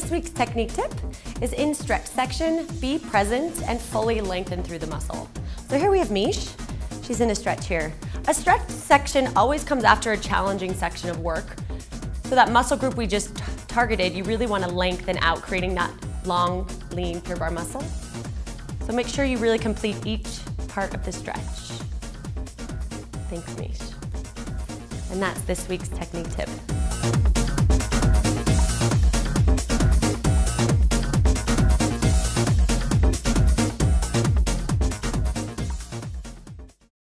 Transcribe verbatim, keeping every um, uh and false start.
this week's technique tip is in stretch section, be present and fully lengthen through the muscle. So here we have Mish. She's in a stretch here. A stretch section always comes after a challenging section of work. So that muscle group we just targeted, you really want to lengthen out, creating that long, lean pure bar muscle. So make sure you really complete each part of the stretch. Thanks, Mish. And that's this week's technique tip.